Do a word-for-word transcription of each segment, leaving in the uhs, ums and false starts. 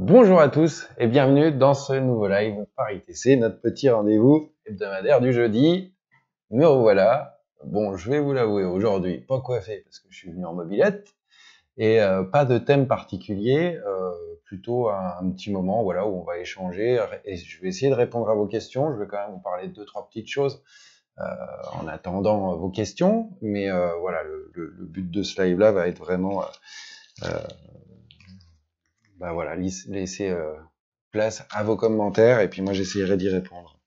Bonjour à tous et bienvenue dans ce nouveau live par I T C, notre petit rendez-vous hebdomadaire du jeudi. Me revoilà. Bon, je vais vous l'avouer, aujourd'hui, pas coiffé parce que je suis venu en mobilette et euh, pas de thème particulier, euh, plutôt un, un petit moment voilà, où on va échanger et je vais essayer de répondre à vos questions. Je vais quand même vous parler de deux, trois petites choses euh, en attendant vos questions, mais euh, voilà, le, le, le but de ce live-là va être vraiment... Euh, bah voilà, laisser euh, place à vos commentaires et puis moi j'essaierai d'y répondre.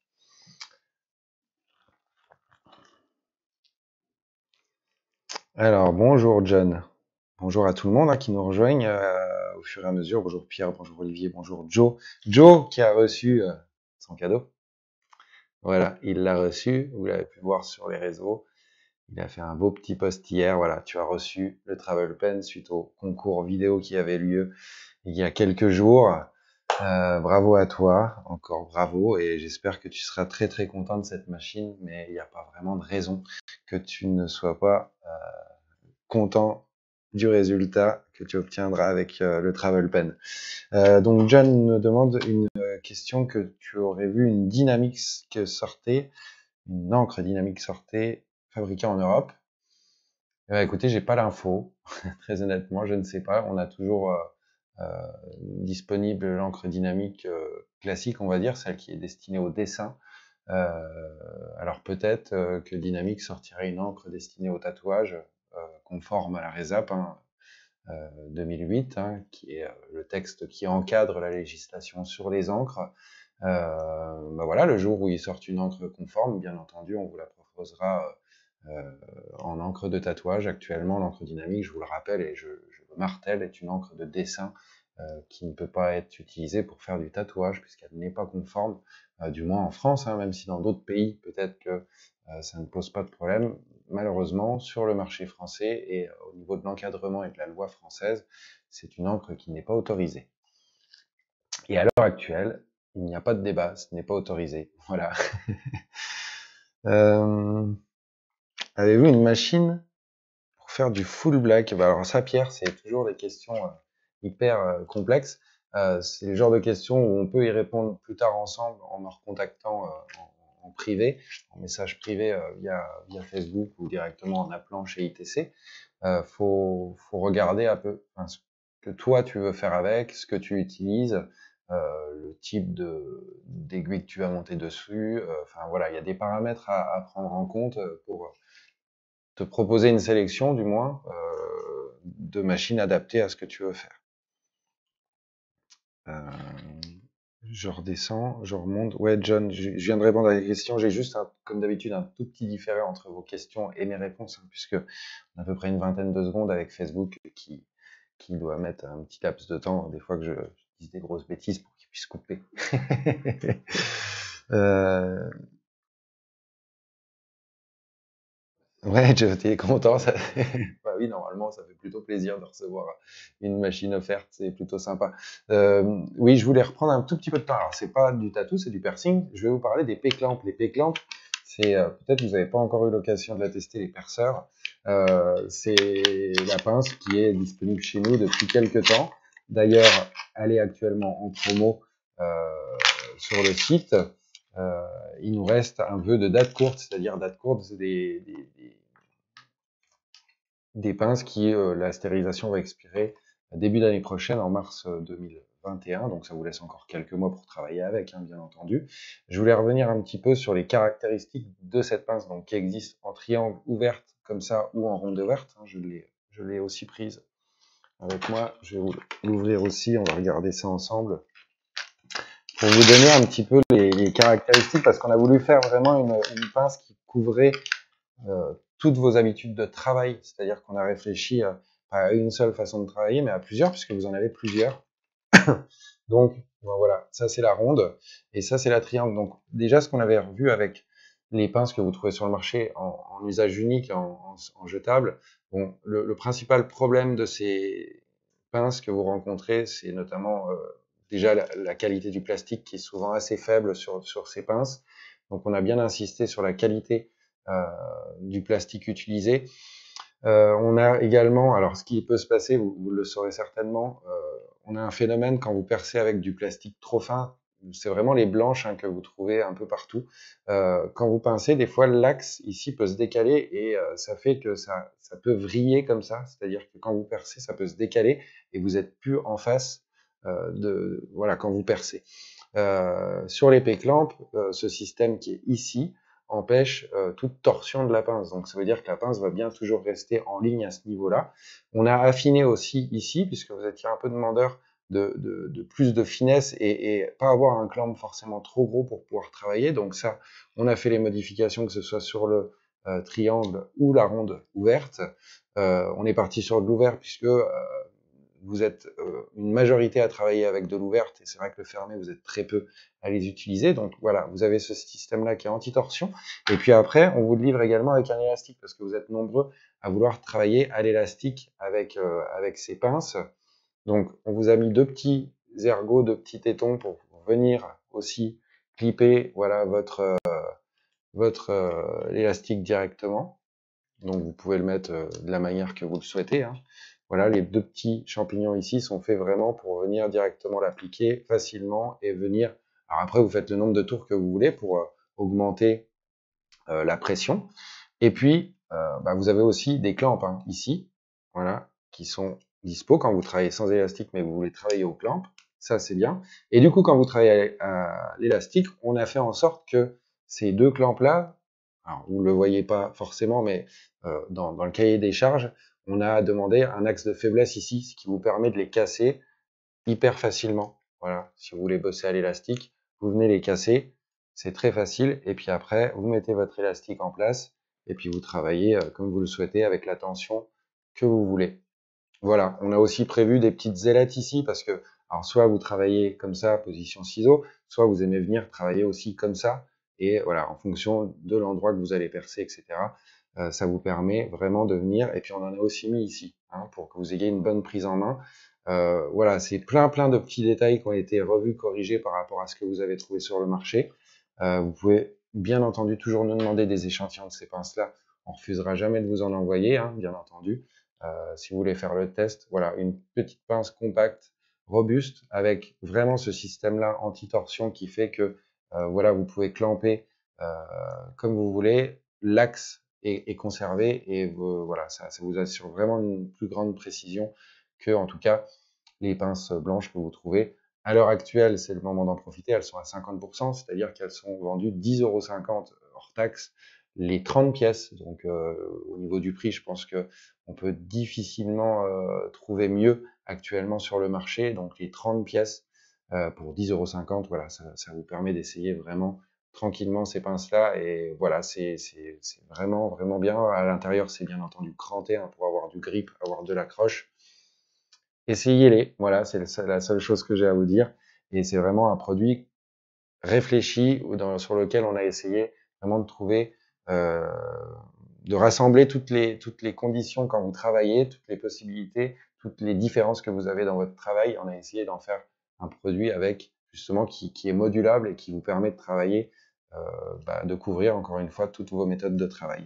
Alors bonjour John, bonjour à tout le monde hein, qui nous rejoignent euh, au fur et à mesure. Bonjour Pierre, bonjour Olivier, bonjour Joe. Joe qui a reçu euh, son cadeau. Voilà, il l'a reçu, vous l'avez pu voir sur les réseaux. Il a fait un beau petit post hier. Voilà, tu as reçu le Travel Pen suite au concours vidéo qui avait lieu il y a quelques jours. Euh, bravo à toi, encore bravo, et j'espère que tu seras très très content de cette machine, mais il n'y a pas vraiment de raison que tu ne sois pas euh, content du résultat que tu obtiendras avec euh, le Travel Pen. Euh, donc John me demande une question, que tu aurais vu une Dynamix que sortait, une encre Dynamix sortait, fabriquée en Europe. Eh bien, écoutez, j'ai pas l'info, très honnêtement, je ne sais pas. On a toujours euh, euh, disponible l'encre dynamique euh, classique, on va dire, celle qui est destinée au dessin. Euh, alors peut-être euh, que Dynamics sortirait une encre destinée au tatouage, euh, conforme à la RESAP hein, euh, deux mille huit, hein, qui est euh, le texte qui encadre la législation sur les encres. Euh, ben voilà, le jour où ils sortent une encre conforme, bien entendu, on vous la proposera euh, en encre de tatouage. Actuellement, l'encre dynamique, je vous le rappelle et je, je le martèle, est une encre de dessin euh, qui ne peut pas être utilisée pour faire du tatouage puisqu'elle n'est pas conforme, euh, du moins en France, hein, même si dans d'autres pays, peut-être que euh, ça ne pose pas de problème. Malheureusement, sur le marché français et euh, au niveau de l'encadrement et de la loi française, c'est une encre qui n'est pas autorisée. Et à l'heure actuelle, il n'y a pas de débat, ce n'est pas autorisé. Voilà. euh... Avez-vous une machine pour faire du full black? Bah alors ça, Pierre, c'est toujours des questions euh, hyper euh, complexes. Euh, c'est le genre de questions où on peut y répondre plus tard ensemble en me recontactant euh, en, en privé, en message privé euh, via, via Facebook ou directement en appelant chez I T C. Euh, faut, faut regarder un peu enfin, ce que toi tu veux faire avec, ce que tu utilises, euh, le type de d'aiguille que tu vas monter dessus. Euh, enfin voilà, il y a des paramètres à, à prendre en compte pour te proposer une sélection, du moins, euh, de machines adaptées à ce que tu veux faire. Euh, je redescends, je remonte. Ouais, John, je, je viens de répondre à la question. J'ai juste, un, comme d'habitude, un tout petit différé entre vos questions et mes réponses, hein, puisque on a à peu près une vingtaine de secondes avec Facebook qui, qui doit mettre un petit laps de temps, des fois que je, je dise des grosses bêtises pour qu'il puisse couper. euh, Ouais, j'étais content. Ça... bah oui, normalement, ça fait plutôt plaisir de recevoir une machine offerte, c'est plutôt sympa. Euh, oui, je voulais reprendre un tout petit peu de temps. Alors, c'est pas du tattoo, c'est du piercing. Je vais vous parler des P-clamps. Les P-clamps, c'est euh, peut-être vous n'avez pas encore eu l'occasion de la tester, les perceurs. Euh, c'est la pince qui est disponible chez nous depuis quelques temps. D'ailleurs, elle est actuellement en promo euh, sur le site. Euh, il nous reste un peu de date courte, c'est-à-dire date courte, c'est des, des, des, des pinces qui, euh, la stérilisation va expirer début d'année prochaine, en mars deux mille vingt et un, donc ça vous laisse encore quelques mois pour travailler avec, hein, bien entendu. Je voulais revenir un petit peu sur les caractéristiques de cette pince, donc qui existe en triangle ouverte comme ça ou en ronde ouverte. Hein, je l'ai, je l'ai aussi prise avec moi. Je vais l'ouvrir aussi, on va regarder ça ensemble. Pour vous donner un petit peu les, les caractéristiques, parce qu'on a voulu faire vraiment une, une pince qui couvrait euh, toutes vos habitudes de travail, c'est-à-dire qu'on a réfléchi à, pas à une seule façon de travailler, mais à plusieurs, puisque vous en avez plusieurs. Donc, bon, voilà, ça c'est la ronde, et ça c'est la triangle. Donc déjà, ce qu'on avait revu avec les pinces que vous trouvez sur le marché en, en usage unique, en, en, en jetable, bon, le, le principal problème de ces pinces que vous rencontrez, c'est notamment... Euh, déjà la, la qualité du plastique qui est souvent assez faible sur, sur ces pinces. Donc on a bien insisté sur la qualité euh, du plastique utilisé. Euh, on a également, alors ce qui peut se passer, vous, vous le saurez certainement, euh, on a un phénomène quand vous percez avec du plastique trop fin, c'est vraiment les blanches hein, que vous trouvez un peu partout. Euh, quand vous pincez, des fois l'axe ici peut se décaler et euh, ça fait que ça, ça peut vriller comme ça, c'est-à-dire que quand vous percez, ça peut se décaler et vous êtes plus en face euh, de, voilà, quand vous percez. Euh, sur les P-clamps, euh, ce système qui est ici empêche euh, toute torsion de la pince. Donc ça veut dire que la pince va bien toujours rester en ligne à ce niveau-là. On a affiné aussi ici, puisque vous étiez un peu demandeur de, de, de plus de finesse et, et pas avoir un clamp forcément trop gros pour pouvoir travailler. Donc ça, on a fait les modifications, que ce soit sur le euh, triangle ou la ronde ouverte. Euh, on est parti sur de l'ouvert puisque euh, vous êtes euh, une majorité à travailler avec de l'ouverte, et c'est vrai que le fermé, vous êtes très peu à les utiliser. Donc voilà, vous avez ce système-là qui est anti-torsion. Et puis après, on vous le livre également avec un élastique, parce que vous êtes nombreux à vouloir travailler à l'élastique avec, euh, avec ces pinces. Donc on vous a mis deux petits ergots, deux petits tétons pour venir aussi clipper voilà, votre, euh, votre euh, élastique directement. Donc vous pouvez le mettre euh, de la manière que vous le souhaitez. Hein. Voilà, les deux petits champignons ici sont faits vraiment pour venir directement l'appliquer facilement et venir... Alors après, vous faites le nombre de tours que vous voulez pour euh, augmenter euh, la pression. Et puis, euh, bah, vous avez aussi des clamps hein, ici, voilà, qui sont dispo quand vous travaillez sans élastique, mais vous voulez travailler au clamp. Ça, c'est bien. Et du coup, quand vous travaillez à l'élastique, on a fait en sorte que ces deux clamps-là, alors vous ne le voyez pas forcément, mais euh, dans, dans le cahier des charges, on a demandé un axe de faiblesse ici, ce qui vous permet de les casser hyper facilement. Voilà, si vous voulez bosser à l'élastique, vous venez les casser, c'est très facile, et puis après, vous mettez votre élastique en place, et puis vous travaillez euh, comme vous le souhaitez, avec la tension que vous voulez. Voilà, on a aussi prévu des petites ailettes ici, parce que, alors soit vous travaillez comme ça, position ciseau, soit vous aimez venir travailler aussi comme ça, et voilà, en fonction de l'endroit que vous allez percer, et cetera, euh, ça vous permet vraiment de venir, et puis on en a aussi mis ici, hein, pour que vous ayez une bonne prise en main. Euh, voilà, c'est plein plein de petits détails qui ont été revus, corrigés par rapport à ce que vous avez trouvé sur le marché. Euh, vous pouvez bien entendu toujours nous demander des échantillons de ces pinces-là, on refusera jamais de vous en envoyer, hein, bien entendu. Euh, si vous voulez faire le test, voilà, une petite pince compacte, robuste, avec vraiment ce système-là anti-torsion qui fait que euh, voilà, vous pouvez clamper euh, comme vous voulez, l'axe est, est conservé et vous, voilà, ça, ça vous assure vraiment une plus grande précision que, en tout cas, les pinces blanches que vous trouvez. À l'heure actuelle, c'est le moment d'en profiter, elles sont à cinquante pour cent, c'est-à-dire qu'elles sont vendues dix euros cinquante hors taxe les trente pièces. Donc euh, au niveau du prix, je pense que on peut difficilement euh, trouver mieux actuellement sur le marché. Donc les trente pièces euh, pour dix euros cinquante, voilà, ça, ça vous permet d'essayer vraiment tranquillement ces pinces-là. Et voilà, c'est vraiment, vraiment bien. À l'intérieur, c'est bien entendu cranté hein, pour avoir du grip, avoir de l'accroche. Essayez-les, voilà, c'est la seule chose que j'ai à vous dire. Et c'est vraiment un produit réfléchi dans, sur lequel on a essayé vraiment de trouver, euh, de rassembler toutes les, toutes les conditions quand vous travaillez, toutes les possibilités, toutes les différences que vous avez dans votre travail. On a essayé d'en faire un produit avec justement qui, qui est modulable et qui vous permet de travailler, euh, bah, de couvrir encore une fois toutes vos méthodes de travail.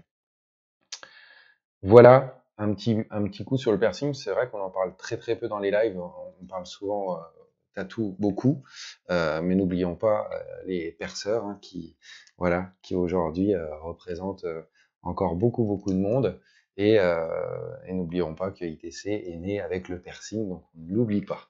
Voilà, un petit, un petit coup sur le piercing. C'est vrai qu'on en parle très très peu dans les lives. On parle souvent euh, tatou beaucoup, euh, mais n'oublions pas euh, les perceurs hein, qui, voilà, qui aujourd'hui euh, représentent euh, encore beaucoup beaucoup de monde. Et, euh, et n'oublions pas que I T C est né avec le piercing, donc on ne l'oublie pas.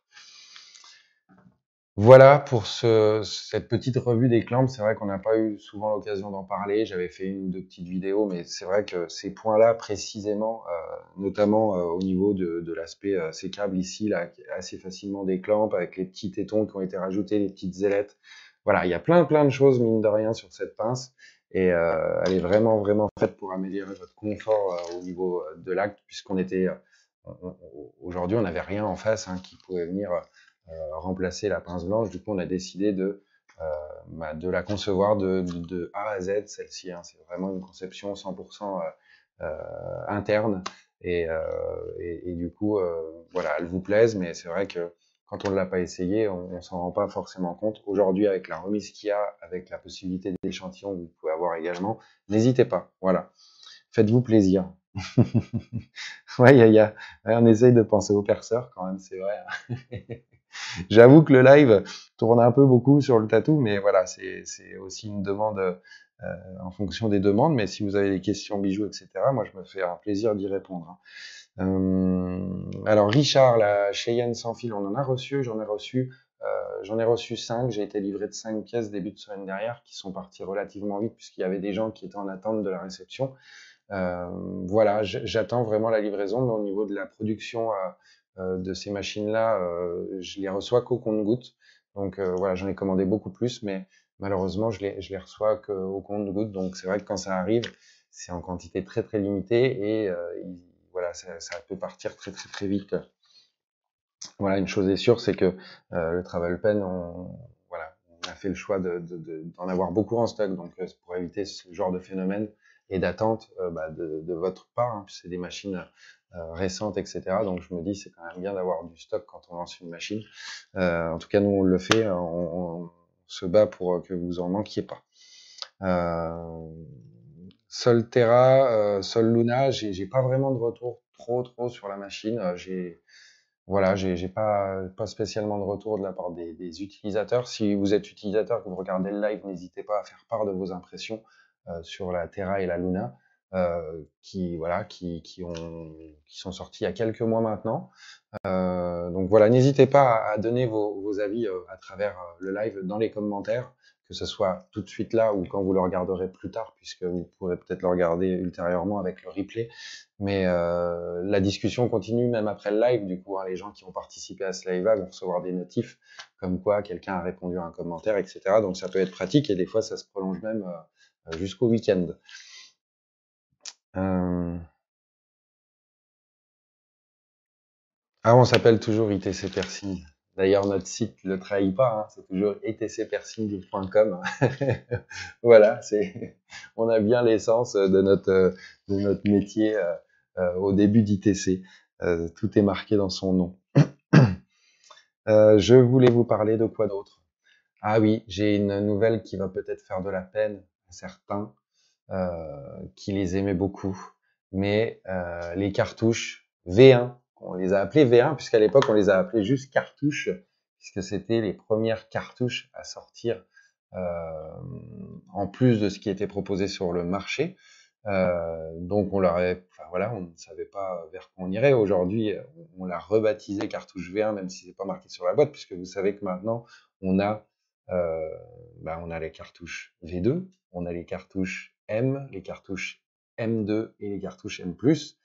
Voilà pour ce, cette petite revue des clamps. C'est vrai qu'on n'a pas eu souvent l'occasion d'en parler. J'avais fait une ou deux petites vidéos, mais c'est vrai que ces points-là, précisément, euh, notamment euh, au niveau de, de l'aspect, euh, ces câbles ici, là, assez facilement des clamps, avec les petits tétons qui ont été rajoutés, les petites ailettes. Voilà, il y a plein plein de choses, mine de rien, sur cette pince. Et euh, elle est vraiment, vraiment faite pour améliorer votre confort euh, au niveau de l'acte, puisqu'on était... Euh, aujourd'hui, on n'avait rien en face hein, qui pouvait venir... Euh, remplacer la pince blanche. Du coup, on a décidé de, euh, bah, de la concevoir de, de, de A à Z, celle-ci. Hein. C'est vraiment une conception cent pour cent euh, euh, interne. Et, euh, et, et du coup, euh, voilà, elle vous plaise, mais c'est vrai que quand on ne l'a pas essayé, on, on s'en rend pas forcément compte. Aujourd'hui, avec la remise qu'il y a, avec la possibilité d'échantillon que vous pouvez avoir également, n'hésitez pas. Voilà, faites-vous plaisir. Ouais, il y a, y a- ouais, on essaye de penser aux perceurs quand même, c'est vrai. J'avoue que le live tourne un peu beaucoup sur le tatou, mais voilà, c'est c'est aussi une demande euh, en fonction des demandes. Mais si vous avez des questions bijoux, et cetera, moi je me fais un plaisir d'y répondre, hein. Euh, alors Richard, la Cheyenne sans fil, on en a reçu, j'en ai reçu, euh, j'en ai reçu cinq, j'ai été livré de cinq pièces début de semaine dernière qui sont parties relativement vite puisqu'il y avait des gens qui étaient en attente de la réception. Euh, voilà, j'attends vraiment la livraison, mais au niveau de la production euh, euh, de ces machines-là, euh, je les reçois qu'au compte-gouttes. Donc euh, voilà, j'en ai commandé beaucoup plus, mais malheureusement, je les, je les reçois qu'au compte-gouttes. Donc c'est vrai que quand ça arrive, c'est en quantité très très limitée et euh, il- voilà, ça, ça peut partir très très très vite. Voilà, une chose est sûre, c'est que euh, le Travel Pen, on, voilà, on a fait le choix de, de, de, d'en avoir beaucoup en stock, donc euh, pour éviter ce genre de phénomène et d'attente euh, bah, de, de votre part, hein, c'est des machines euh, récentes, et cetera. Donc je me dis, c'est quand même bien d'avoir du stock quand on lance une machine. Euh, en tout cas, nous on le fait, on, on se bat pour que vous en manquiez pas. Euh, Solterra, euh, Sol Luna, j'ai j'ai pas vraiment de retour trop trop sur la machine. Euh, J'ai voilà, j'ai j'ai pas, pas spécialement de retour de la part des, des utilisateurs. Si vous êtes utilisateur, que vous regardez le live, n'hésitez pas à faire part de vos impressions euh, sur la Terra et la Luna, euh, qui voilà, qui, qui ont, qui sont sortis il y a quelques mois maintenant. Euh, donc voilà, n'hésitez pas à, à donner vos, vos avis euh, à travers euh, le live dans les commentaires, que ce soit tout de suite là ou quand vous le regarderez plus tard, puisque vous pourrez peut-être le regarder ultérieurement avec le replay. Mais euh, la discussion continue même après le live, du coup, hein, les gens qui ont participé à ce live-là vont recevoir des notifs comme quoi quelqu'un a répondu à un commentaire, et cetera. Donc ça peut être pratique et des fois ça se prolonge même euh, jusqu'au week-end. Euh... Ah, on s'appelle toujours I T C Piercing. D'ailleurs, notre site le trahit pas, hein, c'est toujours i t c piercing point com. Voilà, c'est, on a bien l'essence de notre, de notre métier euh, euh, au début d'I T C. Euh, tout est marqué dans son nom. Euh, je voulais vous parler de quoi d'autre? Ah oui, j'ai une nouvelle qui va peut-être faire de la peine à certains euh, qui les aimaient beaucoup. Mais euh, les cartouches V un, on les a appelées V un puisqu'à l'époque on les a appelées juste cartouches, puisque c'était les premières cartouches à sortir euh, en plus de ce qui était proposé sur le marché. Euh, donc on leur avait, enfin voilà, on ne savait pas vers quoi on irait. Aujourd'hui, on, on l'a rebaptisé cartouche V un, même si c'est pas marqué sur la boîte, puisque vous savez que maintenant on a, euh, bah, on a les cartouches V deux, on a les cartouches M, les cartouches M deux et les cartouches M plus,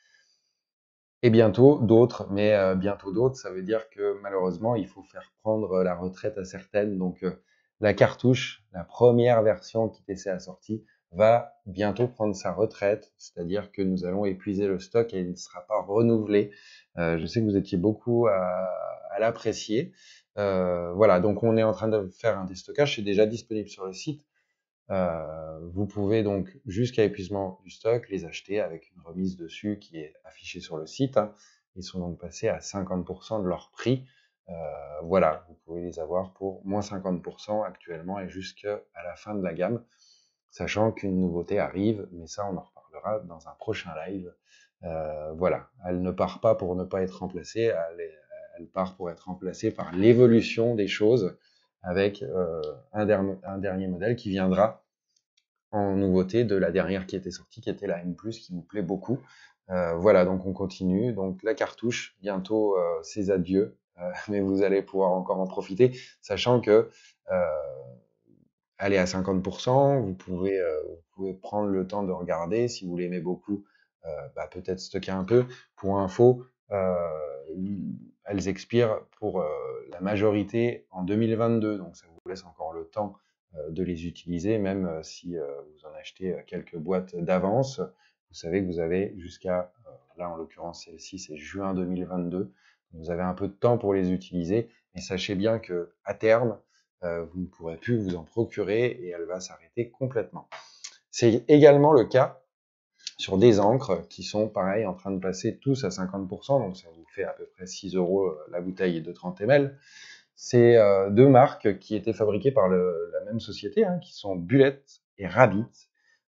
et bientôt d'autres. Mais euh, bientôt d'autres, ça veut dire que malheureusement, il faut faire prendre la retraite à certaines. Donc euh, la cartouche, la première version qui T C a sortie, va bientôt prendre sa retraite, c'est-à-dire que nous allons épuiser le stock et il ne sera pas renouvelé. Euh, je sais que vous étiez beaucoup à, à l'apprécier. Euh, voilà, donc on est en train de faire un déstockage, c'est déjà disponible sur le site. Euh, vous pouvez donc, jusqu'à épuisement du stock, les acheter avec une remise dessus qui est affichée sur le site, hein. Ils sont donc passés à cinquante pour cent de leur prix. Euh, voilà, vous pouvez les avoir pour moins cinquante pour cent actuellement et jusqu'à la fin de la gamme, sachant qu'une nouveauté arrive, mais ça on en reparlera dans un prochain live. Euh, voilà, elle ne part pas pour ne pas être remplacée, elle, est, elle part pour être remplacée par l'évolution des choses avec euh, un, der un dernier modèle qui viendra en nouveauté de la dernière qui était sortie, qui était la M plus, qui vous plaît beaucoup. Euh, voilà, donc on continue. Donc la cartouche, bientôt euh, ses adieux, euh, mais vous allez pouvoir encore en profiter, sachant que euh, elle est à cinquante pour cent, vous pouvez, euh, vous pouvez prendre le temps de regarder, si vous l'aimez beaucoup, euh, bah, peut-être stocker un peu. Pour info, euh, elles expirent pour euh, la majorité en deux mille vingt-deux, donc ça vous laisse encore le temps euh, de les utiliser, même euh, si euh, vous en achetez quelques boîtes d'avance. Vous savez que vous avez jusqu'à, euh, là en l'occurrence celle-ci c'est juin deux mille vingt-deux, vous avez un peu de temps pour les utiliser, mais sachez bien que à terme, euh, vous ne pourrez plus vous en procurer et elle va s'arrêter complètement. C'est également le cas sur des encres qui sont pareil en train de passer tous à cinquante pour cent, donc ça vous fait à peu près six euros la bouteille de trente millilitres. C'est euh, deux marques qui étaient fabriquées par le, la même société, hein, qui sont Bullet et Rabbit.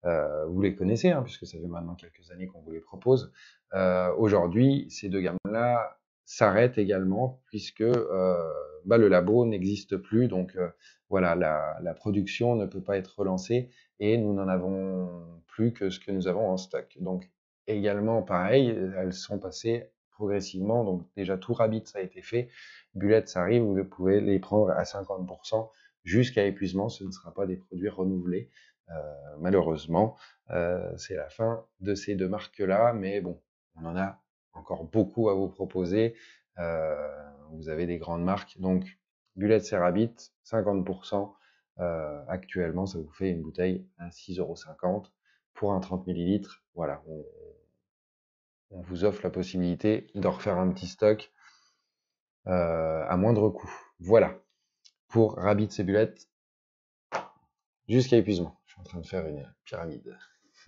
Euh, vous les connaissez, hein, puisque ça fait maintenant quelques années qu'on vous les propose. Euh, Aujourd'hui, ces deux gammes-là s'arrêtent également, puisque euh, bah, le labo n'existe plus, donc euh, voilà, la, la production ne peut pas être relancée, et nous n'en avons plus que ce que nous avons en stock. Donc également, pareil, elles sont passées progressivement, donc déjà tout Rabbit, ça a été fait, Bullet, ça arrive, vous pouvez les prendre à cinquante pour cent jusqu'à épuisement, ce ne sera pas des produits renouvelés. Euh, malheureusement, euh, c'est la fin de ces deux marques-là, mais bon, on en a encore beaucoup à vous proposer. Euh, vous avez des grandes marques, donc Bullet et Rabbit, cinquante pour cent. Euh, actuellement, ça vous fait une bouteille à six euros cinquante pour un trente millilitres. Voilà, on, on vous offre la possibilité de refaire un petit stock euh, à moindre coût. Voilà, pour Rabbit et Bullet, jusqu'à épuisement. Je suis en train de faire une pyramide.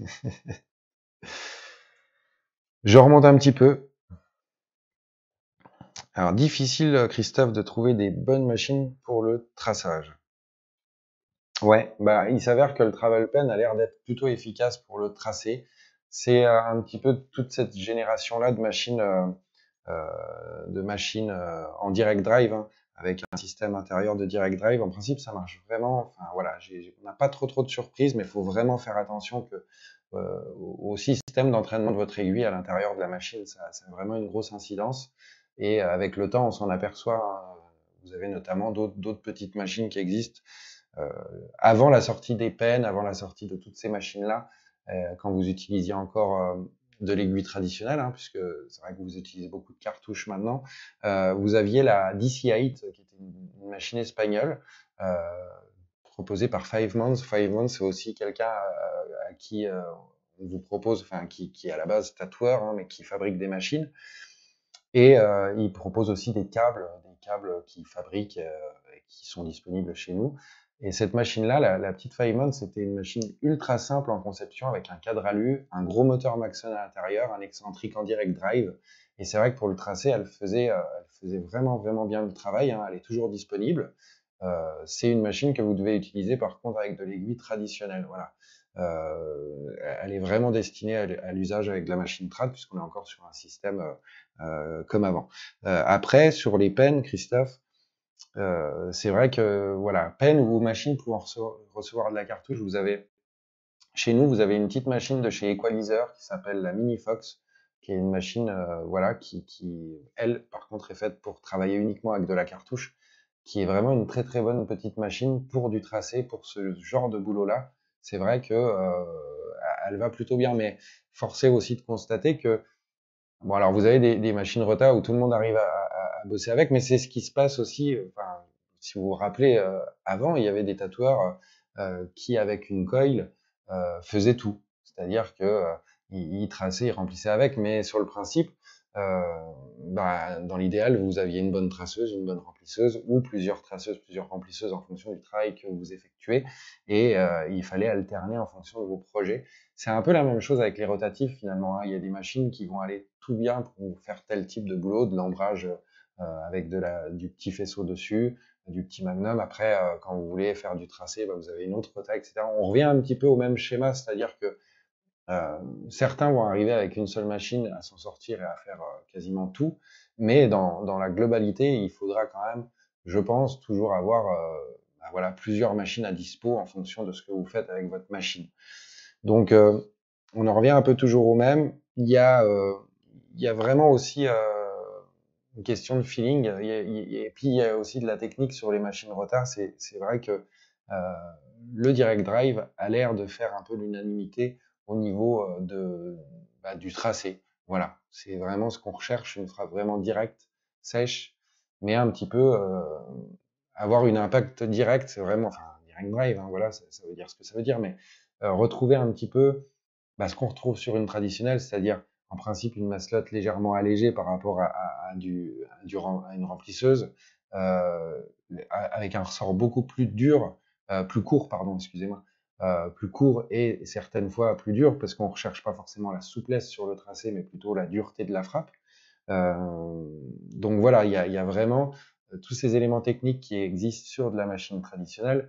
Je remonte un petit peu. Alors, difficile, Christophe, de trouver des bonnes machines pour le traçage. Ouais, bah, il s'avère que le Travel Pen a l'air d'être plutôt efficace pour le tracer. C'est euh, un petit peu toute cette génération-là de machines, euh, euh, de machines euh, en direct drive, hein, avec un système intérieur de direct drive. En principe, ça marche vraiment. Enfin, voilà, j'ai- on n'a pas trop trop de surprises, mais il faut vraiment faire attention que euh, au au système d'entraînement de votre aiguille à l'intérieur de la machine. Ça, ça a vraiment une grosse incidence. Et euh, avec le temps, on s'en aperçoit, hein. Vous avez notamment d'autres d'autres petites machines qui existent euh, avant la sortie des pens, avant la sortie de toutes ces machines-là, euh, quand vous utilisiez encore euh, de l'aiguille traditionnelle, hein, puisque c'est vrai que vous utilisez beaucoup de cartouches maintenant, euh, vous aviez la D C huit, qui était une, une machine espagnole, euh, proposée par Five Months. Five Months, c'est aussi quelqu'un euh, à qui euh, on vous propose, enfin qui, qui est à la base tatoueur, hein, mais qui fabrique des machines. Et euh, il propose aussi des câbles, des câbles qu'il fabrique euh, et qui sont disponibles chez nous. Et cette machine-là, la, la petite Five c'était une machine ultra simple en conception avec un cadre alu, un gros moteur Maxon à l'intérieur, un excentrique en direct drive. Et c'est vrai que pour le tracé, elle faisait, euh, elle faisait vraiment, vraiment bien le travail, hein. Elle est toujours disponible. Euh, c'est une machine que vous devez utiliser par contre avec de l'aiguille traditionnelle. Voilà. Euh, elle est vraiment destinée à, à l'usage avec de la machine trad puisqu'on est encore sur un système euh, euh, comme avant. Euh, après, sur les pens, Christophe, euh, c'est vrai que voilà, pen ou machine pour recevoir, recevoir de la cartouche, vous avez chez nous, vous avez une petite machine de chez Equalizer qui s'appelle la Mini Fox, qui est une machine, euh, voilà, qui, qui, elle, par contre, est faite pour travailler uniquement avec de la cartouche, qui est vraiment une très très bonne petite machine pour du tracé, pour ce genre de boulot-là. C'est vrai que euh, elle va plutôt bien, mais forcé aussi de constater que bon, alors vous avez des, des machines rota où tout le monde arrive à, à, à bosser avec, mais c'est ce qui se passe aussi. euh, Enfin, si vous vous rappelez, euh, avant, il y avait des tatoueurs euh, qui, avec une coil, euh, faisaient tout. C'est-à-dire que euh, ils, ils traçaient, ils remplissaient avec, mais sur le principe, euh, bah, dans l'idéal, vous aviez une bonne traceuse, une bonne remplisseuse, ou plusieurs traceuses, plusieurs remplisseuses en fonction du travail que vous effectuez, et euh, il fallait alterner en fonction de vos projets. C'est un peu la même chose avec les rotatifs finalement, hein. Il y a des machines qui vont aller tout bien pour faire tel type de boulot, de l'embrage euh, avec de la, du petit faisceau dessus, du petit magnum. Après, euh, quand vous voulez faire du tracé, bah, vous avez une autre rota, et cetera. On revient un petit peu au même schéma, c'est-à-dire que euh, certains vont arriver avec une seule machine à s'en sortir et à faire euh, quasiment tout, mais dans, dans la globalité, il faudra quand même, je pense, toujours avoir euh, bah, voilà, plusieurs machines à dispo en fonction de ce que vous faites avec votre machine. Donc, euh, on en revient un peu toujours au même. Il y a, euh, il y a vraiment aussi euh, une question de feeling. Il y a- il y a- et puis, il y a aussi de la technique sur les machines retard. C'est, c'est vrai que euh, le direct drive a l'air de faire un peu l'unanimité au niveau euh, de, bah, du tracé. Voilà, c'est vraiment ce qu'on recherche, une frappe vraiment directe, sèche, mais un petit peu euh, avoir une impact direct. C'est vraiment, enfin, direct drive, hein, voilà, ça, ça veut dire ce que ça veut dire, mais euh, retrouver un petit peu bah, ce qu'on retrouve sur une traditionnelle, c'est-à-dire en principe une masselotte légèrement allégée par rapport à, à, à du, à, du, à une remplisseuse, euh, avec un ressort beaucoup plus dur, euh, plus court, pardon, excusez-moi, euh, plus court et certaines fois plus dur, parce qu'on recherche pas forcément la souplesse sur le tracé, mais plutôt la dureté de la frappe. Euh, donc voilà, il y a, y a vraiment euh, tous ces éléments techniques qui existent sur de la machine traditionnelle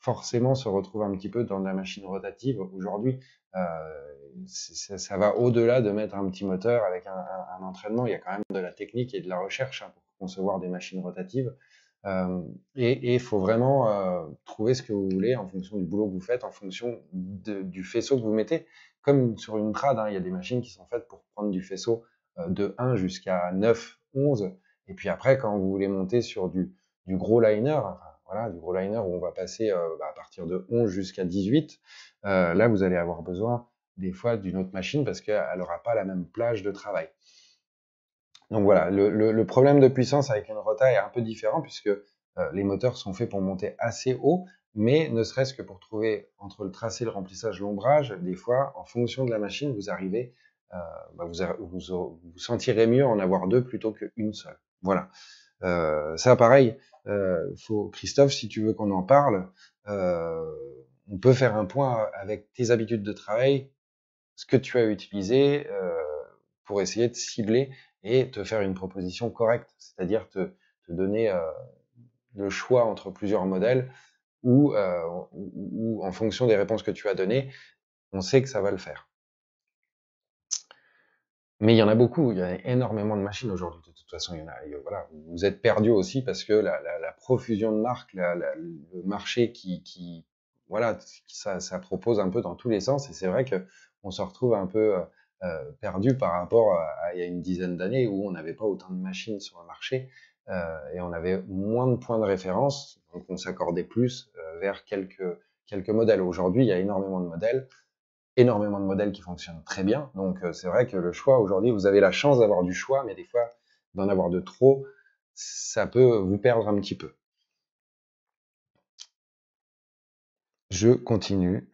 forcément se retrouve un petit peu dans de la machine rotative. Aujourd'hui, euh, ça, ça va au-delà de mettre un petit moteur avec un, un, un, entraînement. Il y a quand même de la technique et de la recherche hein, pour concevoir des machines rotatives. Euh, et il faut vraiment euh, trouver ce que vous voulez en fonction du boulot que vous faites, en fonction de, du faisceau que vous mettez. Comme sur une trad, hein, il y a des machines qui sont faites pour prendre du faisceau euh, de un jusqu'à neuf, onze. Et puis après, quand vous voulez monter sur du, du gros liner, enfin, voilà, du gros liner où on va passer euh, bah, à partir de onze jusqu'à dix-huit, euh, là, vous allez avoir besoin des fois d'une autre machine parce qu'elle n'aura pas la même plage de travail. Donc voilà, le, le, le problème de puissance avec une rota est un peu différent puisque euh, les moteurs sont faits pour monter assez haut, mais ne serait-ce que pour trouver entre le tracé, le remplissage, l'ombrage, des fois, en fonction de la machine, vous arrivez, euh, bah vous, vous, vous sentirez mieux en avoir deux plutôt qu'une seule. Voilà. Euh, ça, pareil, euh, faut, Christophe, si tu veux qu'on en parle, euh, on peut faire un point avec tes habitudes de travail, ce que tu as utilisé euh, pour essayer de cibler et te faire une proposition correcte, c'est-à-dire te, te donner euh, le choix entre plusieurs modèles ou, euh, ou, ou en fonction des réponses que tu as données, on sait que ça va le faire. Mais il y en a beaucoup, il y a énormément de machines aujourd'hui. De toute façon, il y en a. Voilà, vous êtes perdu aussi parce que la, la, la profusion de marques, la, la, le marché qui, qui voilà, ça, ça propose un peu dans tous les sens. Et c'est vrai que on se retrouve un peu euh, perdu par rapport à, à il y a une dizaine d'années où on n'avait pas autant de machines sur le marché euh, et on avait moins de points de référence, donc on s'accordait plus euh, vers quelques quelques modèles. Aujourd'hui, il y a énormément de modèles. Énormément de modèles qui fonctionnent très bien. Donc euh, c'est vrai que le choix aujourd'hui, vous avez la chance d'avoir du choix, mais des fois d'en avoir de trop, ça peut vous perdre un petit peu. Je continue.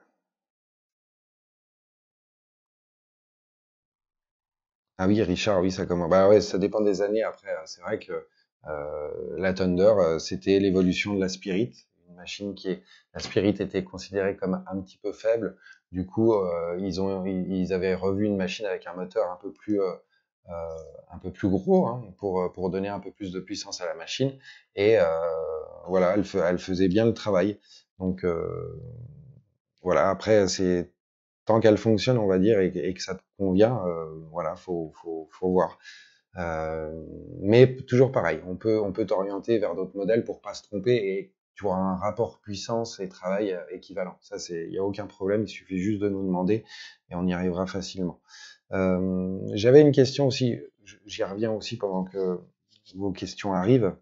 Ah oui, Richard, oui, ça commence. Bah ouais, ça dépend des années. Après, c'est vrai que euh, la Thunder, euh, c'était l'évolution de la Spirit, une machine qui est. La Spirit était considérée comme un petit peu faible. Du coup, euh, ils ont, ils avaient revu une machine avec un moteur un peu plus, euh, euh, un peu plus gros, hein, pour pour donner un peu plus de puissance à la machine. Et euh, voilà, elle, elle faisait bien le travail. Donc euh, voilà. Après, c'est tant qu'elle fonctionne, on va dire, et, et que ça te convient, euh, voilà, faut, faut, faut voir. Euh, mais toujours pareil, on peut, on peut t'orienter vers d'autres modèles pour pas se tromper et tu auras un rapport puissance et travail équivalent. Ça, c'est, il y a aucun problème, il suffit juste de nous demander et on y arrivera facilement. Euh, j'avais une question aussi, j'y reviens aussi pendant que vos questions arrivent.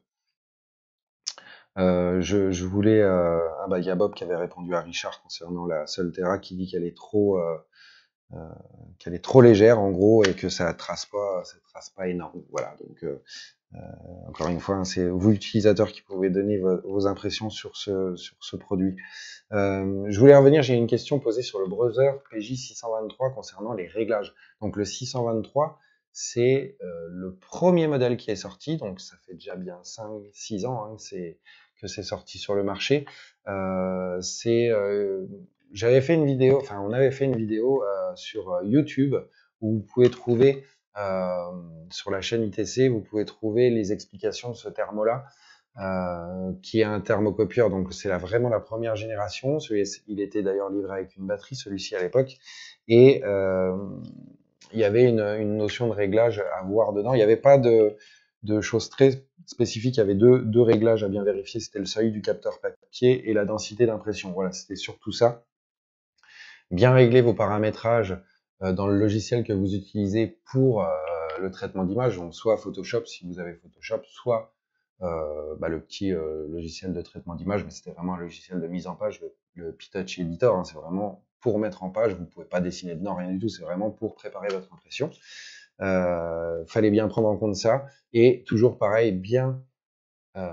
Euh, je, je voulais, euh, ah bah il y a Bob qui avait répondu à Richard concernant la Solterra qui dit qu'elle est trop euh, euh, qu'elle est trop légère en gros et que ça trace pas, ça trace pas énorme. Voilà. Donc euh, euh, encore une fois, hein, c'est vous utilisateurs qui pouvez donner vos, vos impressions sur ce sur ce produit. Euh, je voulais revenir. J'ai une question posée sur le browser P J six cent vingt-trois concernant les réglages. Donc le six cent vingt-trois, c'est euh, le premier modèle qui est sorti. Donc ça fait déjà bien cinq six ans hein, que c'est que c'est sorti sur le marché. Euh, c'est euh, j'avais fait une vidéo, enfin on avait fait une vidéo euh, sur YouTube où vous pouvez trouver euh, sur la chaîne I T C, vous pouvez trouver les explications de ce thermo-là, euh, qui est un thermocopieur. Donc c'est la, vraiment la première génération. Celui, il était d'ailleurs livré avec une batterie, celui-ci à l'époque, et euh, il y avait une, une notion de réglage à voir dedans. Il n'y avait pas de, de choses très spécifiques. Il y avait deux, deux réglages à bien vérifier. C'était le seuil du capteur papier et la densité d'impression. Voilà, c'était surtout ça. Bien régler vos paramétrages euh, dans le logiciel que vous utilisez pour euh, le traitement d'image, donc soit Photoshop si vous avez Photoshop, soit euh, bah, le petit euh, logiciel de traitement d'image, mais c'était vraiment un logiciel de mise en page, le, le P-Touch Editor, hein, c'est vraiment pour mettre en page, vous pouvez pas dessiner dedans, rien du tout, c'est vraiment pour préparer votre impression. Euh, fallait bien prendre en compte ça, et toujours pareil, bien... Euh,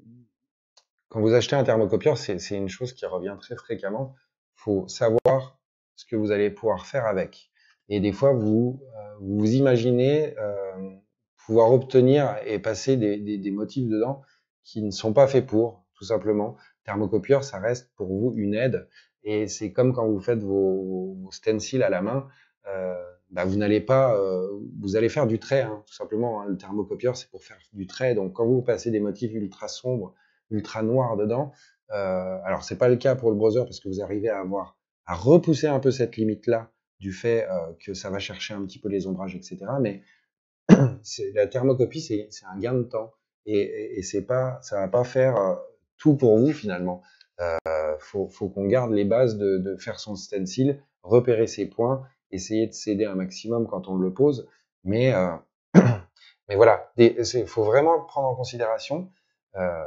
quand vous achetez un thermocopieur, c'est une chose qui revient très fréquemment, faut savoir ce que vous allez pouvoir faire avec. Et des fois, vous euh, vous imaginez euh, pouvoir obtenir et passer des, des, des motifs dedans qui ne sont pas faits pour, tout simplement. Thermocopieur, ça reste pour vous une aide. Et c'est comme quand vous faites vos, vos stencils à la main, euh, bah vous n'allez pas, euh, vous allez faire du trait, hein, tout simplement. Hein. Le thermocopieur, c'est pour faire du trait. Donc, quand vous passez des motifs ultra sombres, ultra noir dedans, Euh, alors, c'est pas le cas pour le browser parce que vous arrivez à avoir à repousser un peu cette limite-là du fait euh, que ça va chercher un petit peu les ombrages, et cetera. Mais la thermocopie, c'est un gain de temps et, et, et c'est pas, ça va pas faire euh, tout pour vous finalement. Euh, faut, faut qu'on garde les bases de, de faire son stencil, repérer ses points, essayer de s'aider un maximum quand on le pose, mais euh, mais voilà, il faut vraiment le prendre en considération. Euh,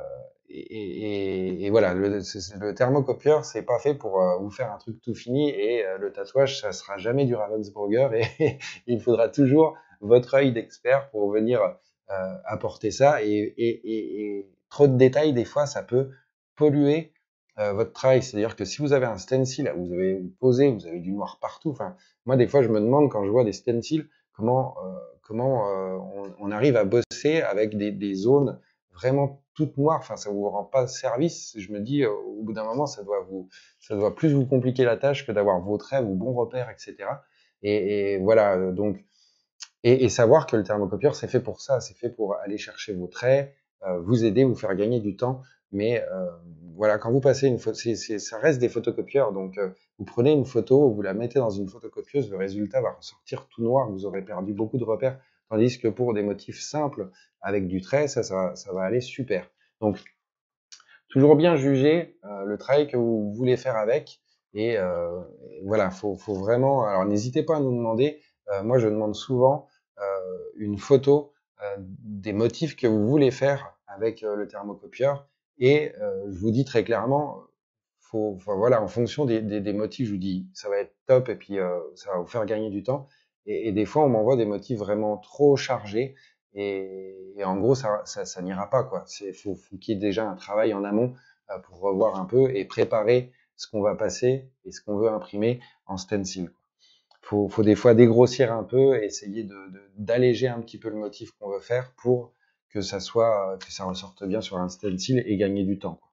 et, et, et voilà, le, le thermocopieur, c'est pas fait pour euh, vous faire un truc tout fini et euh, le tatouage, ça sera jamais du Ravensburger et il faudra toujours votre œil d'expert pour venir euh, apporter ça. Et, et, et, et trop de détails, des fois, ça peut polluer euh, votre travail. C'est-à-dire que si vous avez un stencil, vous avez posé, vous avez du noir partout. Enfin, moi, des fois, je me demande quand je vois des stencils, comment euh, comment euh, on, on arrive à bosser avec des, des zones vraiment toutes noires. Enfin, ça vous rend pas service. Je me dis, euh, au bout d'un moment, ça doit vous, ça doit plus vous compliquer la tâche que d'avoir vos traits, vos bons repères, et cetera. Et, et voilà, euh, donc, et, et savoir que le thermocopieur, c'est fait pour ça. C'est fait pour aller chercher vos traits, euh, vous aider, vous faire gagner du temps. Mais euh, voilà, quand vous passez une photo, c'est, c'est, ça reste des photocopieurs. Donc, euh, vous prenez une photo, vous la mettez dans une photocopieuse, le résultat va ressortir tout noir. Vous aurez perdu beaucoup de repères. Tandis que pour des motifs simples avec du trait, ça, ça, ça va aller super. Donc, toujours bien juger euh, le travail que vous voulez faire avec. Et, euh, et voilà, faut, faut vraiment. Alors, n'hésitez pas à nous demander. Euh, moi, je demande souvent euh, une photo euh, des motifs que vous voulez faire avec euh, le thermocopieur. Et euh, je vous dis très clairement, faut, faut, voilà, en fonction des, des, des motifs, je vous dis, ça va être top et puis euh, ça va vous faire gagner du temps. Et, et des fois, on m'envoie des motifs vraiment trop chargés. Et, et en gros, ça, ça, ça n'ira pas, quoi. C'est, faut, faut qu'il y ait déjà un travail en amont euh, pour revoir un peu et préparer ce qu'on va passer et ce qu'on veut imprimer en stencil, quoi. Faut, faut des fois dégrossir un peu, essayer de, de, d'alléger un petit peu le motif qu'on veut faire pour que ça soit, que ça ressorte bien sur un stencil et gagner du temps, quoi.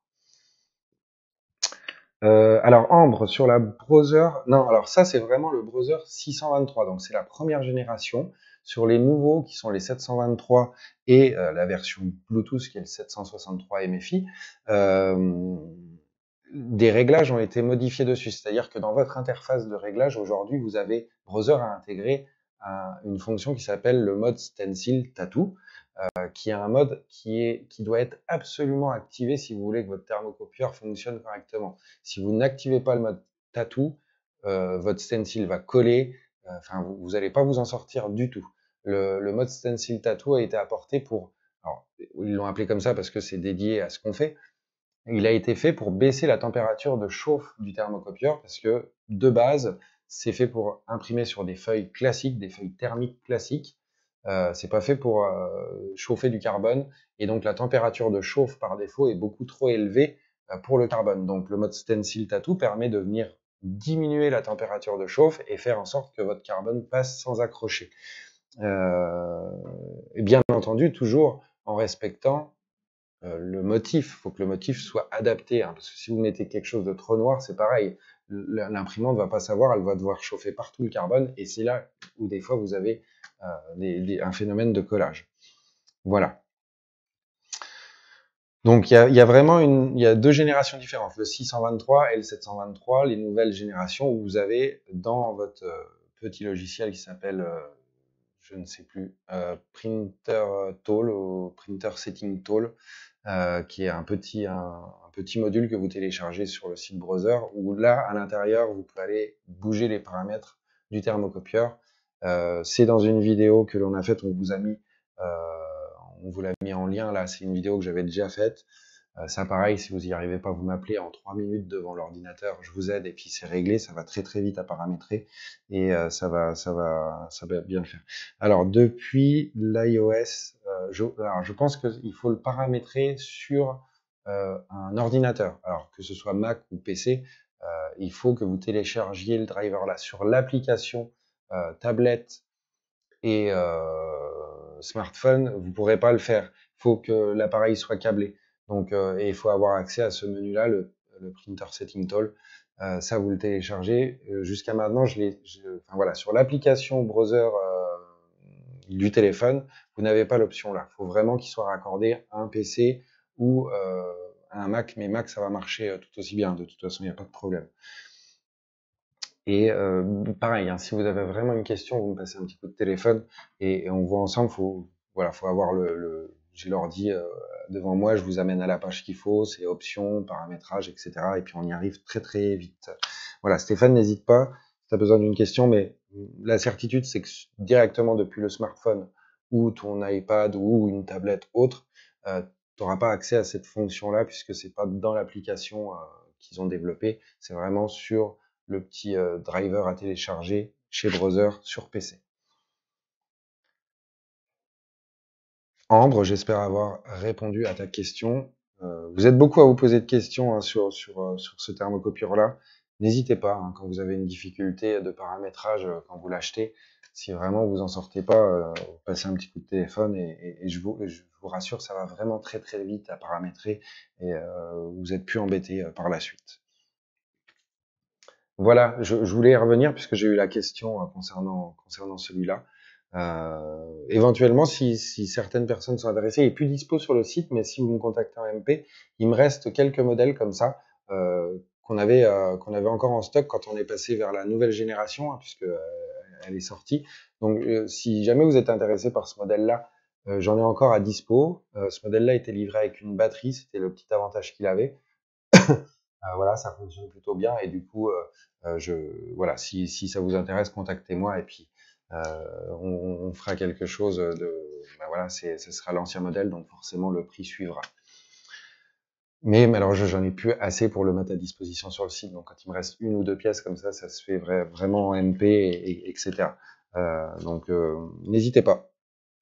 Euh, alors Ambre sur la browser, non, alors ça c'est vraiment le browser six cent vingt-trois, donc c'est la première génération. Sur les nouveaux qui sont les sept cent vingt-trois et euh, la version Bluetooth qui est le sept cent soixante-trois M F I, euh, des réglages ont été modifiés dessus. C'est-à-dire que dans votre interface de réglage aujourd'hui, vous avez browser à intégrer un, une fonction qui s'appelle le mode Stencil Tattoo, euh, qui est un mode qui, est, qui doit être absolument activé si vous voulez que votre thermocopieur fonctionne correctement. Si vous n'activez pas le mode Tattoo, euh, votre stencil va coller, euh, enfin vous n'allez pas vous en sortir du tout. Le, le mode Stencil Tattoo a été apporté pour, alors ils l'ont appelé comme ça parce que c'est dédié à ce qu'on fait, il a été fait pour baisser la température de chauffe du thermocopieur parce que de base, c'est fait pour imprimer sur des feuilles classiques, des feuilles thermiques classiques. Euh, c'est pas fait pour euh, chauffer du carbone et donc la température de chauffe par défaut est beaucoup trop élevée euh, pour le carbone. Donc le mode Stencil Tattoo permet de venir diminuer la température de chauffe et faire en sorte que votre carbone passe sans accrocher. Euh, et bien entendu, toujours en respectant euh, le motif. Il faut que le motif soit adapté, hein, parce que si vous mettez quelque chose de trop noir, c'est pareil. L'imprimante ne va pas savoir, elle va devoir chauffer partout le carbone, et c'est là où des fois vous avez euh, des, des, un phénomène de collage. Voilà. Donc il y a, y a vraiment une, il y a deux générations différentes, le six cent vingt-trois et le sept cent vingt-trois, les nouvelles générations où vous avez dans votre euh, petit logiciel qui s'appelle, euh, je ne sais plus, euh, Printer Tool ou Printer Setting Tool, euh, qui est un petit, un, un petit module que vous téléchargez sur le site browser, où là, à l'intérieur, vous pouvez aller bouger les paramètres du thermocopieur. Euh, c'est dans une vidéo que l'on a faite, on vous a mis, euh, on vous l'a mis en lien là, c'est une vidéo que j'avais déjà faite. Euh, ça pareil, si vous n'y arrivez pas, vous m'appelez en trois minutes devant l'ordinateur, je vous aide et puis c'est réglé, ça va très très vite à paramétrer et euh, ça va ça va ça va bien le faire. Alors depuis l'iOS, euh, je, alors je pense qu'il faut le paramétrer sur euh, un ordinateur. Alors que ce soit Mac ou P C, euh, il faut que vous téléchargiez le driver là sur l'application euh, tablette et euh, smartphone, vous pourrez pas le faire. Il faut que l'appareil soit câblé. Donc, euh, et il faut avoir accès à ce menu-là, le, le Printer Setting Tool. Euh, ça, vous le téléchargez. Euh, Jusqu'à maintenant, je l'ai, enfin voilà, sur l'application browser euh, du téléphone, vous n'avez pas l'option là. Il faut vraiment qu'il soit raccordé à un P C ou euh, un Mac, mais Mac, ça va marcher tout aussi bien. De toute façon, il n'y a pas de problème. Et euh, pareil, hein, si vous avez vraiment une question, vous me passez un petit coup de téléphone et, et on voit ensemble. Faut, voilà, faut avoir le, le j'ai l'ordi euh, devant moi, je vous amène à la page qu'il faut, c'est options, paramétrage, et cetera. Et puis on y arrive très très vite. Voilà, Stéphane, n'hésite pas si tu as besoin d'une question, mais la certitude, c'est que directement depuis le smartphone ou ton iPad ou une tablette autre, euh, tu n'auras pas accès à cette fonction-là puisque c'est pas dans l'application euh, qu'ils ont développée, c'est vraiment sur le petit euh, driver à télécharger chez Browser sur P C. Ambre, j'espère avoir répondu à ta question. Euh, vous êtes beaucoup à vous poser de questions hein, sur, sur, euh, sur ce thermocopieur-là. N'hésitez pas, hein, quand vous avez une difficulté de paramétrage, euh, quand vous l'achetez, si vraiment vous en sortez pas, euh, passez un petit coup de téléphone et, et, et je, vous, je vous rassure, ça va vraiment très très vite à paramétrer et euh, vous n'êtes plus embêté euh, par la suite. Voilà, je, je voulais y revenir puisque j'ai eu la question euh, concernant, concernant celui-là. Euh, éventuellement, si, si certaines personnes sont intéressées, il est plus dispo sur le site, mais si vous me contactez en M P, il me reste quelques modèles comme ça euh, qu'on avait, euh, qu'on avait encore en stock quand on est passé vers la nouvelle génération, hein, puisque euh, elle est sortie. Donc, euh, si jamais vous êtes intéressé par ce modèle-là, euh, j'en ai encore à dispo. Euh, ce modèle-là était livré avec une batterie, c'était le petit avantage qu'il avait. Euh, voilà, ça fonctionne plutôt bien et du coup, euh, euh, je, voilà, si, si ça vous intéresse, contactez-moi et puis euh, on, on fera quelque chose de, ben voilà, c'est, ce sera l'ancien modèle, donc forcément le prix suivra. Mais, mais alors, je- j'en ai plus assez pour le mettre à disposition sur le site, donc quand il me reste une ou deux pièces comme ça, ça se fait vrai, vraiment en M P, et, et, etc. Euh, donc, euh, n'hésitez pas.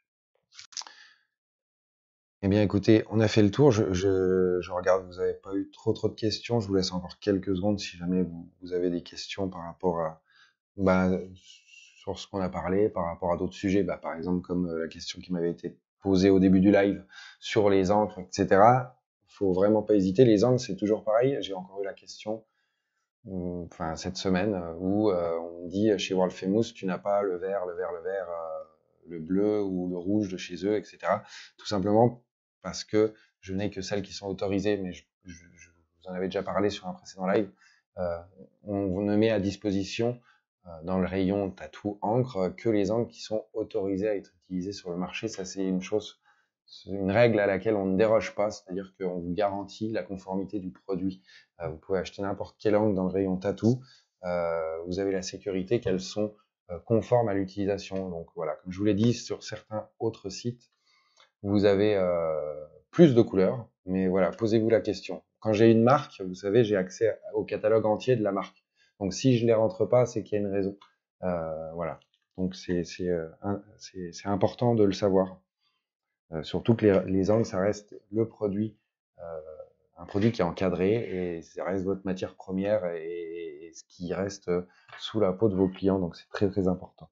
Eh bien, écoutez, on a fait le tour. Je, je, je regarde, vous n'avez pas eu trop trop de questions. Je vous laisse encore quelques secondes si jamais vous, vous avez des questions par rapport à, bah, sur ce qu'on a parlé, par rapport à d'autres sujets, bah, par exemple comme euh, la question qui m'avait été posée au début du live sur les encres, et cetera. Faut vraiment pas hésiter. Les encres, c'est toujours pareil. J'ai encore eu la question, euh, enfin cette semaine, euh, où euh, on me dit chez World Famous, tu n'as pas le vert, le vert, le vert, euh, le bleu ou le rouge de chez eux, et cetera. Tout simplement parce que je n'ai que celles qui sont autorisées, mais je, je, je vous en avais déjà parlé sur un précédent live. Euh, on ne met à disposition euh, dans le rayon tatou encre que les encres qui sont autorisées à être utilisées sur le marché. Ça, c'est une chose, c'est une règle à laquelle on ne déroge pas, c'est-à-dire qu'on vous garantit la conformité du produit. Euh, vous pouvez acheter n'importe quelle encre dans le rayon tatou, euh, vous avez la sécurité qu'elles sont euh, conformes à l'utilisation. Donc voilà, comme je vous l'ai dit, sur certains autres sites, vous avez euh, plus de couleurs, mais voilà, posez-vous la question. Quand j'ai une marque, vous savez, j'ai accès au catalogue entier de la marque. Donc si je les rentre pas, c'est qu'il y a une raison. Euh, voilà. Donc c'est c'est euh, c'est c'est important de le savoir. Euh, surtout que les, les angles, ça reste le produit, euh, un produit qui est encadré et ça reste votre matière première et, et ce qui reste sous la peau de vos clients. Donc c'est très très important.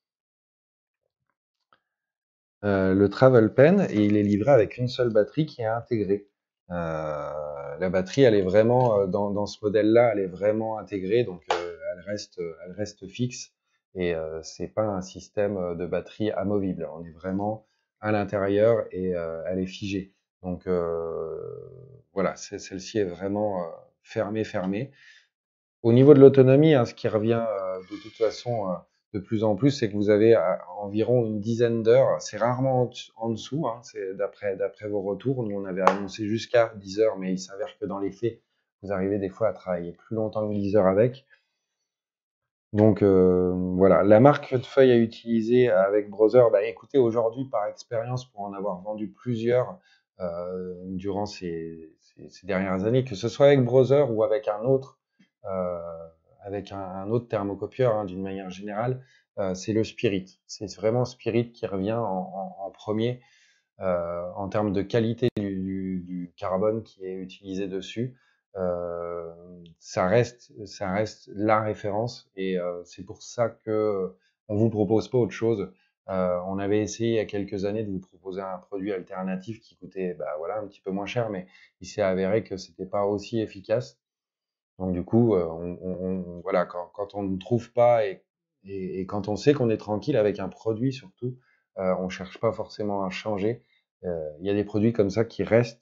Euh, le Travel Pen et il est livré avec une seule batterie qui est intégrée. Euh, la batterie, elle est vraiment euh, dans, dans ce modèle-là, elle est vraiment intégrée, donc euh, elle reste, elle reste fixe et euh, c'est pas un système euh, de batterie amovible. On est vraiment à l'intérieur et euh, elle est figée. Donc euh, voilà, celle-ci est vraiment euh, fermée, fermée. Au niveau de l'autonomie, hein, ce qui revient euh, de toute façon euh, de plus en plus, c'est que vous avez euh, environ une dizaine d'heures. C'est rarement en, en dessous, hein, c'est d'après d'après vos retours. Nous, on avait annoncé jusqu'à dix heures, mais il s'avère que dans les faits, vous arrivez des fois à travailler plus longtemps que dix heures avec. Donc euh, voilà, la marque de feuille à utiliser avec Browser, bah écoutez, aujourd'hui par expérience, pour en avoir vendu plusieurs euh, durant ces, ces, ces dernières années, que ce soit avec Browser ou avec un autre, euh, avec un, un autre thermocopieur hein, d'une manière générale, euh, c'est le Spirit. C'est vraiment Spirit qui revient en, en, en premier euh, en termes de qualité du, du, du carbone qui est utilisé dessus. Euh, ça reste, ça reste la référence et euh, c'est pour ça que on vous propose pas autre chose. Euh, on avait essayé il y a quelques années de vous proposer un produit alternatif qui coûtait, bah voilà, un petit peu moins cher, mais il s'est avéré que c'était pas aussi efficace. Donc du coup, euh, on, on, on, voilà, quand, quand on ne trouve pas et, et, et quand on sait qu'on est tranquille avec un produit surtout, euh, on cherche pas forcément à changer. Euh, Il y a des produits comme ça qui restent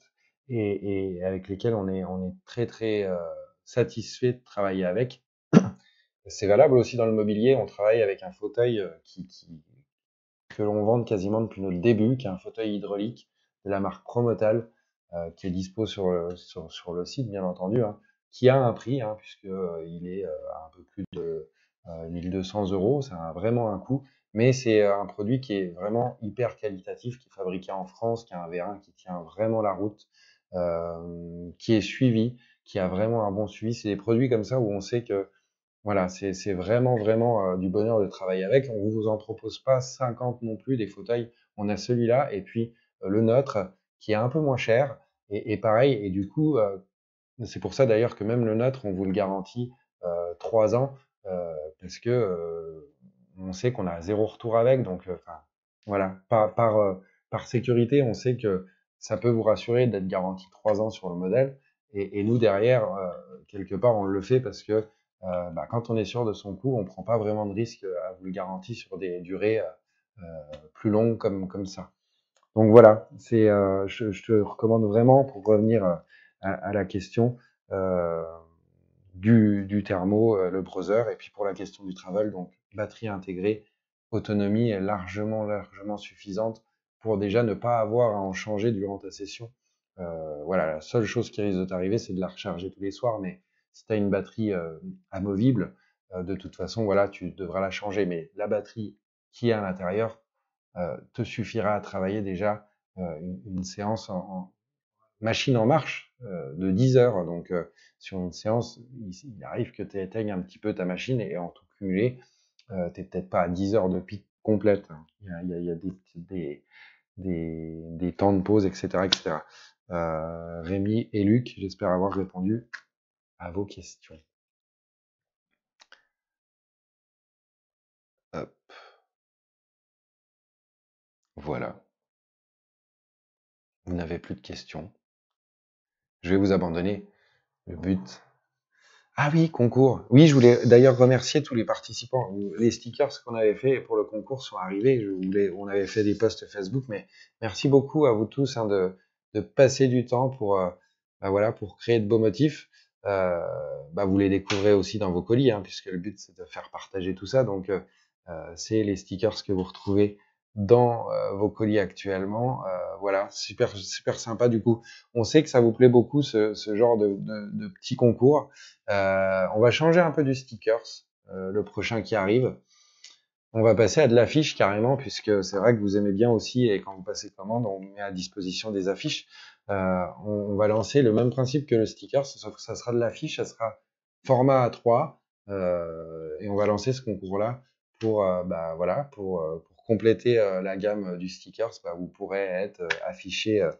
et, et avec lesquels on est, on est très très euh, satisfait de travailler avec. C'est valable aussi dans le mobilier. On travaille avec un fauteuil euh, qui, qui, que l'on vend quasiment depuis notre début, qui est un fauteuil hydraulique de la marque Promotal, euh, qui est dispo sur le, sur, sur le site, bien entendu, hein, qui a un prix, hein, puisque euh, il est euh, à un peu plus de euh, mille deux cents euros. Ça a vraiment un coût, mais c'est euh, un produit qui est vraiment hyper qualitatif, qui est fabriqué en France, qui a un vérin qui tient vraiment la route, euh, qui est suivi, qui a vraiment un bon suivi. C'est des produits comme ça où on sait que voilà, c'est c'est vraiment, vraiment euh, du bonheur de travailler avec. On vous en propose pas cinquante non plus des fauteuils. On a celui-là et puis euh, le nôtre qui est un peu moins cher et, et pareil. Et du coup, euh, c'est pour ça d'ailleurs que même le nôtre, on vous le garantit euh, trois ans euh, parce que euh, on sait qu'on a zéro retour avec. Donc, euh, enfin, voilà, par, par, euh, par sécurité, on sait que ça peut vous rassurer d'être garanti trois ans sur le modèle. Et, et nous, derrière, euh, quelque part, on le fait parce que euh, bah, quand on est sûr de son coût, on prend pas vraiment de risque à vous le garantir sur des durées euh, plus longues comme, comme ça. Donc voilà, c'est, euh, je, je te recommande vraiment pour revenir à, à la question euh, du, du thermo, euh, le browser, et puis pour la question du travel, donc batterie intégrée, autonomie est largement, largement suffisante pour déjà ne pas avoir à en changer durant ta session. Euh, voilà, la seule chose qui risque de t'arriver, c'est de la recharger tous les soirs, mais si tu as une batterie euh, amovible, euh, de toute façon, voilà, tu devras la changer. Mais la batterie qui est à l'intérieur euh, te suffira à travailler déjà euh, une, une séance en, en machine en marche euh, de dix heures. Donc, euh, sur une séance, il, il arrive que tu éteignes un petit peu ta machine et en tout cumulé, euh, tu n'es peut-être pas à dix heures de pic complète. Hein. Il y a, il y a, il y a des, des, des, des, temps de pause, et cetera et cetera. Euh, Rémi et Luc, j'espère avoir répondu à vos questions. Hop. Voilà. Vous n'avez plus de questions. Je vais vous abandonner. Le but, ah oui, concours. Oui, je voulais d'ailleurs remercier tous les participants. Les stickers qu'on avait fait pour le concours sont arrivés. Je voulais, on avait fait des posts Facebook, mais merci beaucoup à vous tous hein, de, de passer du temps pour, euh, bah voilà, pour créer de beaux motifs. Euh, bah vous les découvrez aussi dans vos colis, hein, puisque le but c'est de faire partager tout ça. Donc euh, c'est les stickers que vous retrouvez dans euh, vos colis actuellement. Euh, voilà, super, super sympa. Du coup, on sait que ça vous plaît beaucoup ce, ce genre de, de, de petits concours. Euh, on va changer un peu du stickers, euh, le prochain qui arrive. On va passer à de l'affiche carrément, puisque c'est vrai que vous aimez bien aussi, et quand vous passez commande, on met à disposition des affiches. Euh, on, on va lancer le même principe que le sticker, sauf que ça sera de l'affiche, ça sera format A trois, euh, et on va lancer ce concours-là pour, euh, bah, voilà, pour, euh, pour compléter euh, la gamme du stickers. Bah, vous pourrez être euh, affiché euh,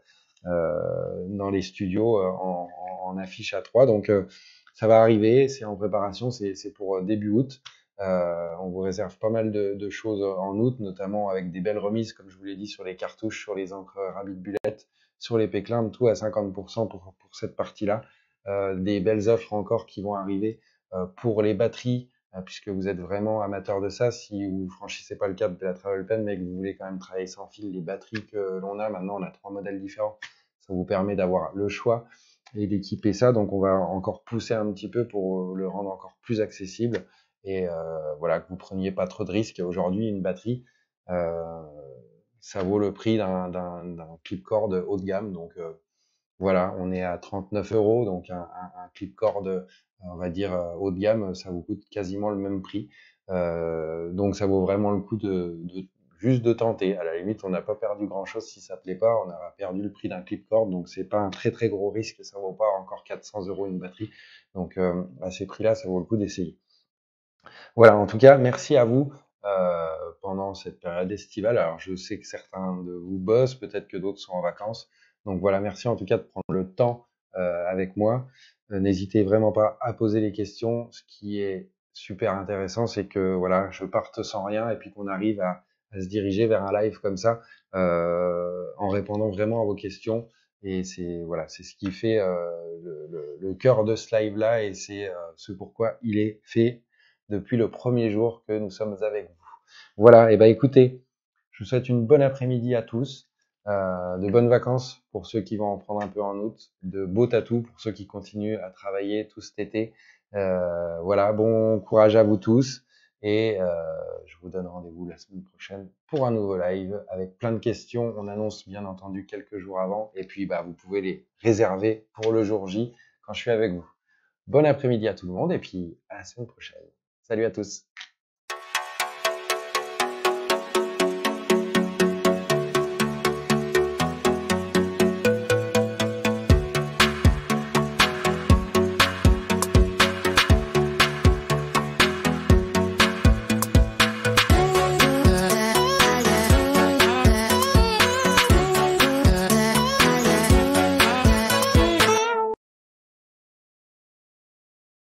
euh, dans les studios euh, en, en, en affiche A trois. Donc euh, ça va arriver, c'est en préparation, c'est pour début août. Euh, on vous réserve pas mal de, de choses en août, notamment avec des belles remises, comme je vous l'ai dit, sur les cartouches, sur les encres Rabbit Bullet, sur les Péclins, tout à cinquante pour cent pour, pour cette partie-là. Euh, des belles offres encore qui vont arriver euh, pour les batteries, euh, puisque vous êtes vraiment amateur de ça. Si vous franchissez pas le cap de la Travel Pen, mais que vous voulez quand même travailler sans fil, les batteries que l'on a, maintenant on a trois modèles différents, ça vous permet d'avoir le choix et d'équiper ça. Donc on va encore pousser un petit peu pour le rendre encore plus accessible et euh, voilà, que vous preniez pas trop de risques. Aujourd'hui, une batterie, euh, ça vaut le prix d'un clip-cord haut de gamme. Donc euh, voilà, on est à trente-neuf euros, donc un, un, un clip-cord, on va dire haut de gamme, ça vous coûte quasiment le même prix. Euh, donc ça vaut vraiment le coup de, de juste de tenter. À la limite, on n'a pas perdu grand-chose si ça plaît pas, on aura perdu le prix d'un clip-cord, donc c'est pas un très très gros risque, ça vaut pas encore quatre cents euros une batterie. Donc euh, à ces prix-là, ça vaut le coup d'essayer. Voilà, en tout cas, merci à vous euh, pendant cette période estivale. Alors, je sais que certains de vous bossent, peut-être que d'autres sont en vacances. Donc voilà, merci en tout cas de prendre le temps euh, avec moi. Euh, N'hésitez vraiment pas à poser les questions. Ce qui est super intéressant, c'est que voilà, je parte sans rien et puis qu'on arrive à, à, se diriger vers un live comme ça euh, en répondant vraiment à vos questions. Et c'est voilà, c'est ce qui fait euh, le, le, le cœur de ce live-là et c'est euh, ce pourquoi il est fait depuis le premier jour que nous sommes avec vous. Voilà, et ben écoutez, je vous souhaite une bonne après-midi à tous. Euh, de bonnes vacances pour ceux qui vont en prendre un peu en août. De beaux tatous pour ceux qui continuent à travailler tout cet été. Euh, voilà, bon courage à vous tous. Et euh, je vous donne rendez-vous la semaine prochaine pour un nouveau live avec plein de questions. On annonce bien entendu quelques jours avant. Et puis, bah, vous pouvez les réserver pour le jour J quand je suis avec vous. Bon après-midi à tout le monde et puis à la semaine prochaine. Salut à tous.